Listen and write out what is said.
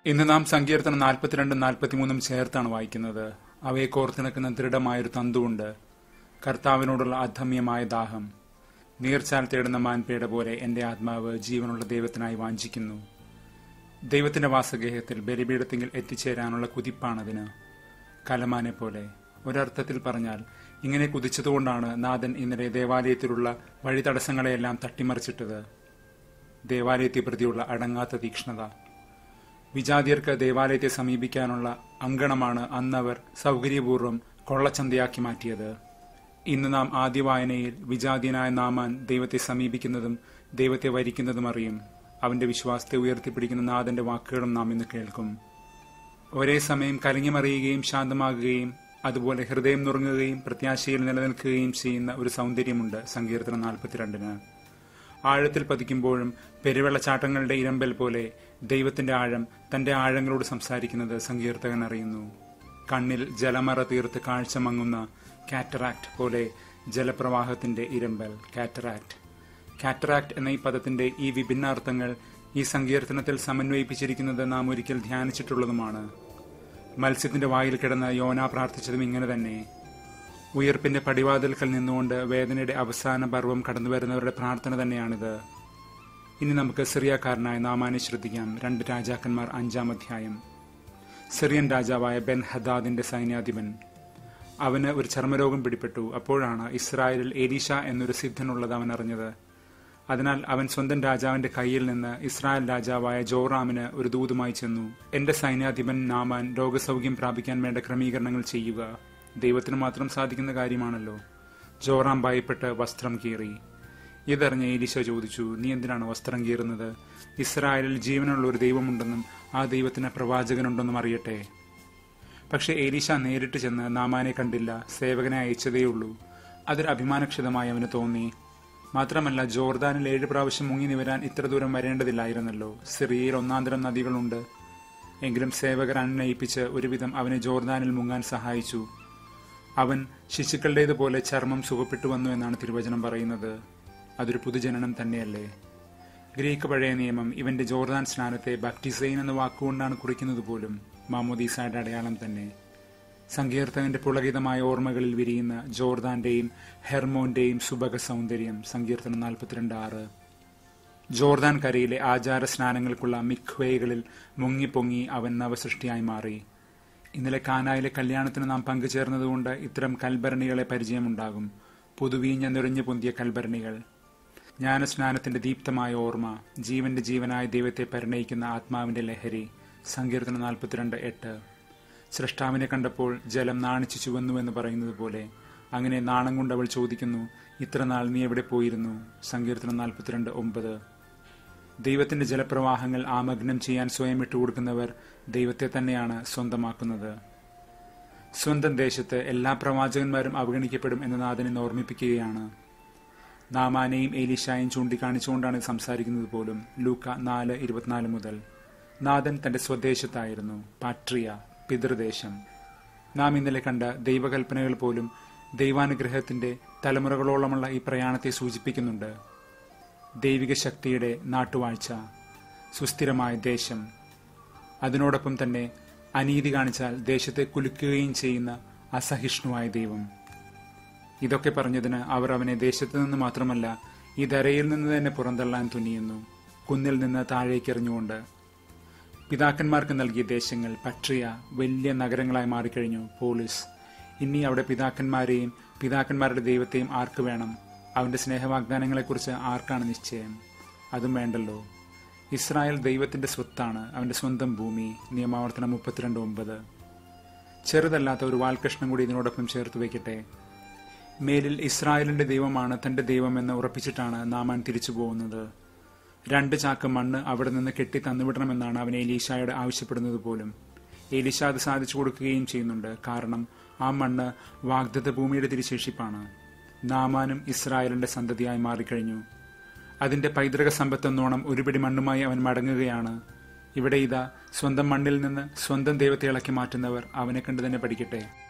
ഇന്ന് നാം സങ്കീർത്തനം 42 43 ചേർത്താണ് വായിക്കുന്നത്. അവയെ കോർത്തിണക്കുന്ന ദൃഢമായൊരു തന്തുണ്ട്. കർത്താവിനോടുള്ള അധമ്യമായ ദാഹം. നീർച്ചാൽ തേടുന്ന മാൻപേട പോലെ എന്റെ ആത്മാവ് ജീവനുള്ള ദൈവത്തിനായി വാഞ്ചിക്കുന്നു. ദൈവത്തിന്റെ വാസഗേഹത്തിൽ ബലിപീഠത്തിങ്കിൽ എത്തിച്ചേരാനുള്ള കുതിപ്പാണതിന്. കലമാനെ പോലെ. ഒരർത്ഥത്തിൽ പറഞ്ഞാൽ ഇങ്ങനെ കുതിച്ചതുകൊണ്ടാണ് നാഥൻ ഇന്നലെ ദേവാലയത്തിലുള്ള വഴിതടസ്സങ്ങളെയെല്ലാം തട്ടിമറിച്ചിട്ടത്. ദേവാലയത്തെ പ്രതിയുള്ള അടങ്ങാത്ത തീക്ഷ്ണത. വിജാതിയർക്ക് ദേവാലയത്തെ സമീപിക്കാനുള്ള അങ്കണമാണ് അന്നവർ സൗകര്യപൂർവ്വം കൊള്ളച്ചന്തയാക്കി മാറ്റിയത്. ഇന്ന് നാം ആദ്യ വായനയിൽ വിജാതിയനായ നാമാൻ ദൈവത്തെ സമീപിക്കുന്നതും ദൈവത്തെ വരിക്കുന്നതും അറിയും. അവന്റെ വിശ്വാസത്തെ ഉയർത്തിപ്പിടിക്കുന്ന നാഥന്റെ വാക്കുകളും നാം ഇന്ന് കേൾക്കും. ഒരേ സമയം കലങ്ങിമറിയുകയും ശാന്തമാകുകയും അതുപോലെ ഹൃദയം നുറുങ്ങുകയും പ്രത്യാശയിൽ നിലനിൽക്കുകയും ചെയ്യുന്ന ഒരു സൗന്ദര്യമുണ്ട് സങ്കീർത്തനം 42-ന്. ആഴത്തിൽ പതിക്കുമ്പോഴും പെരുവെള്ളച്ചാട്ടങ്ങളുടെ ഇരമ്പൽ പോലെ ദൈവത്തിന്റെ ആഴം തന്റെ ആഴങ്ങളോട് സംസാരിക്കുന്നത് സങ്കീർത്തകൻ അറിയുന്നു. കണ്ണിൽ ജലമറ തീർത്ത് കാഴ്ച മങ്ങുന്ന കാറ്ററാക്ട് പോലെ ജലപ്രവാഹത്തിന്റെ ഇരമ്പൽ. കാറ്ററാക്ട് എന്ന ഈ പദത്തിന്റെ ഈ വിഭിന്ന അർത്ഥങ്ങൾ ഈ സങ്കീർത്തനത്തിൽ സമന്വയിപ്പിച്ചിരിക്കുന്നത് നാം ഒരിക്കൽ ധ്യാനിച്ചിട്ടുള്ളതുമാണ്. മത്സ്യത്തിന്റെ വായിൽ കിടന്ന് യോന പ്രാർത്ഥിച്ചതും ഇങ്ങനെ തന്നെ. ഉയർപ്പിന്റെ പടിവാതിൽക്കൽ നിന്നുകൊണ്ട് വേദനയുടെ അവസാന പർവ്വം കടന്നുവരുന്നവരുടെ പ്രാർത്ഥന തന്നെയാണിത്. ഇനി നമുക്ക് സിറിയക്കാരനായ നാമാനെ ശ്രദ്ധിക്കാം. 2 രാജാക്കന്മാർ 5-ാം അധ്യായം. സിറിയൻ രാജാവായ ബെൻ ഹദാദിന്റെ സൈന്യാധിപൻ. അവന് ഒരു ചർമ്മരോഗം പിടിപെട്ടു. അപ്പോഴാണ് ഇസ്രായേലിൽ എലീഷ എന്നൊരു സിദ്ധനുള്ളത് അവൻ അറിഞ്ഞത്. അതിനാൽ അവൻ സ്വന്തം രാജാവിന്റെ കയ്യിൽ നിന്ന് ഇസ്രായേൽ രാജാവായ ജോറാമിന് ഒരു ദൂതുമായി ചെന്നു. എന്റെ സൈന്യാധിപൻ നാമാൻ രോഗസൗഖ്യം പ്രാപിക്കാൻ വേണ്ട ക്രമീകരണങ്ങൾ ചെയ്യുക. ദൈവത്തിന് മാത്രം സാധിക്കുന്ന കാര്യമാണല്ലോ. ജോറാം ഭയപ്പെട്ട് വസ്ത്രം കീറി. ഇതറിഞ്ഞ എലീശ ചോദിച്ചു, നീ എന്തിനാണ് വസ്ത്രം കീറുന്നത്? ഇസ്രായേലിൽ ജീവനുള്ള ഒരു ദൈവമുണ്ടെന്നും ആ ദൈവത്തിന് പ്രവാചകനുണ്ടെന്നും അറിയട്ടെ. പക്ഷെ എലീശ നേരിട്ട് ചെന്ന് നാമാനെ കണ്ടില്ല. സേവകനെ അയച്ചതേയുള്ളൂ. അതൊരു അഭിമാനക്ഷതമായി അവന് തോന്നി. മാത്രമല്ല, ജോർദാനിൽ 7 പ്രാവശ്യം മുങ്ങി നിവരാൻ ഇത്ര ദൂരം വരേണ്ടതില്ലായിരുന്നല്ലോ. സിറിയയിൽ 1-ാം നദികളുണ്ട്. എങ്കിലും സേവകർ അന്വയിപ്പിച്ച് ഒരുവിധം അവനെ ജോർദാനിൽ മുങ്ങാൻ സഹായിച്ചു. അവൻ ശിശുക്കളുടേതുപോലെ ചർമ്മം സുഖപ്പെട്ടു വന്നു എന്നാണ് തിരുവചനം പറയുന്നത്. അതൊരു പുതുജനനം തന്നെയല്ലേ. ഗ്രീക്ക് പഴയ നിയമം ഇവന്റെ ജോർദാൻ സ്നാനത്തെ ബാപ്റ്റിസൈൻ എന്ന വാക്കുകൊണ്ടാണ് കുറിക്കുന്നത് പോലും. മാമോദീസയുടെ അടയാളം തന്നെ. സങ്കീർത്തകന്റെ പുളകിതമായ ഓർമ്മകളിൽ വിരിയുന്ന ജോർദാന്റെയും ഹെർമോന്റെയും സുഭഗ സൗന്ദര്യം. സങ്കീർത്തനം 42:6. ജോർദാൻ കരയിലെ ആചാര സ്നാനങ്ങൾക്കുള്ള മിഖ്വേകളിൽ മുങ്ങിപ്പൊങ്ങി അവൻ നവസൃഷ്ടിയായി മാറി. ഇന്നലെ കാനായിലെ കല്യാണത്തിന് നാം പങ്കുചേർന്നതുകൊണ്ട് ഇത്തരം കൽഭരണികളെ പരിചയമുണ്ടാകും. പുതുവീഞ്ഞ നിറഞ്ഞു പൊന്തിയ കൽഭരണികൾ. ജ്ഞാനസ്നാനത്തിന്റെ ദീപ്തമായ ഓർമ്മ. ജീവന്റെ ജീവനായ ദൈവത്തെ പരിണയിക്കുന്ന ആത്മാവിന്റെ ലഹരി. സങ്കീർത്തനം 42:8. സ്രഷ്ടാവിനെ കണ്ടപ്പോൾ ജലം നാണിച്ചു ചുവന്നുവെന്ന് പറയുന്നത് പോലെ അങ്ങനെ നാണം കൊണ്ട് അവൾ ചോദിക്കുന്നു, ഇത്ര നാൾ നീ എവിടെ പോയിരുന്നു? സങ്കീർത്തനം 42:9. ദൈവത്തിന്റെ ജലപ്രവാഹങ്ങൾ ആമഗ്നം ചെയ്യാൻ സ്വയം ഇട്ടുകൊടുക്കുന്നവർ ദൈവത്തെ തന്നെയാണ് സ്വന്തമാക്കുന്നത്. സ്വന്തം ദേശത്ത് എല്ലാ പ്രവാചകന്മാരും അവഗണിക്കപ്പെടും എന്ന് നാഥനെ ഓർമ്മിപ്പിക്കുകയാണ്. നാമാനെയും എലീശായും ചൂണ്ടിക്കാണിച്ചുകൊണ്ടാണ് സംസാരിക്കുന്നത് പോലും. ലൂക്ക 4:24 മുതൽ. നാഥൻ തന്റെ സ്വദേശത്തായിരുന്നു. പാട്രിയ, പിതൃദേശം. നാം ഇന്നലെ കണ്ട ദൈവകൽപ്പനകൾ പോലും ദൈവാനുഗ്രഹത്തിന്റെ തലമുറകളോളമുള്ള ഈ പ്രയാണത്തെ സൂചിപ്പിക്കുന്നുണ്ട്. ദൈവിക ശക്തിയുടെ നാട്ടുവാഴ്ച, സുസ്ഥിരമായ ദേശം, അതിനോടൊപ്പം തന്നെ അനീതി കാണിച്ചാൽ ദേശത്തെ കുലുക്കുകയും ചെയ്യുന്ന അസഹിഷ്ണുവായ ദൈവം. ഇതൊക്കെ പറഞ്ഞതിന് അവർ അവനെ ദേശത്തു നിന്ന് മാത്രമല്ല ഈ ധരയിൽ നിന്ന് തന്നെ പുറന്തള്ളാൻ തുനിയുന്നു, കുന്നിൽ നിന്ന് താഴേക്കെറിഞ്ഞുകൊണ്ട്. പിതാക്കന്മാർക്ക് നൽകിയ ദേശങ്ങൾ പട്രിയ വലിയ നഗരങ്ങളായി മാറിക്കഴിഞ്ഞു. പോളിസ്. ഇനി അവിടെ പിതാക്കന്മാരെയും പിതാക്കന്മാരുടെ ദൈവത്തെയും ആർക്ക് വേണം? അവന്റെ സ്നേഹവാഗ്ദാനങ്ങളെക്കുറിച്ച് ആർക്കാണ് നിശ്ചയം? അതും വേണ്ടല്ലോ. ഇസ്രായേൽ ദൈവത്തിന്റെ സ്വത്താണ്, അവന്റെ സ്വന്തം ഭൂമി. നിയമാവർത്തനം 32:9. ചെറുതല്ലാത്ത ഒരു വാൽകഷ്ണം കൂടി ഇതിനോടൊപ്പം ചേർത്ത് വയ്ക്കട്ടെ. മേലിൽ ഇസ്രായേലിന്റെ ദൈവമാണ് തന്റെ ദൈവമെന്ന് ഉറപ്പിച്ചിട്ടാണ് നാമാൻ തിരിച്ചു പോകുന്നത്. 2 ചാക്ക് മണ്ണ് അവിടെ നിന്ന് കെട്ടി തന്നുവിടണമെന്നാണ് അവൻ എലീശായോട് ആവശ്യപ്പെടുന്നത് പോലും. എലീശ അത് സാധിച്ചു കൊടുക്കുകയും ചെയ്യുന്നുണ്ട്. കാരണം ആ മണ്ണ് വാഗ്ദത്ത ഭൂമിയുടെ തിരിശേഷിപ്പാണ്. നാമാനും ഇസ്രായേലിന്റെ സന്തതിയായി മാറിക്കഴിഞ്ഞു. അതിന്റെ പൈതൃക സമ്പത്തെന്നോണം ഒരുപിടി മണ്ണുമായി അവൻ മടങ്ങുകയാണ്. ഇവിടെ ഇതാ സ്വന്തം മണ്ണിൽ നിന്ന് സ്വന്തം ദൈവത്തെ ഇളക്കി മാറ്റുന്നവർ അവനെ കണ്ടു തന്നെ പഠിക്കട്ടെ.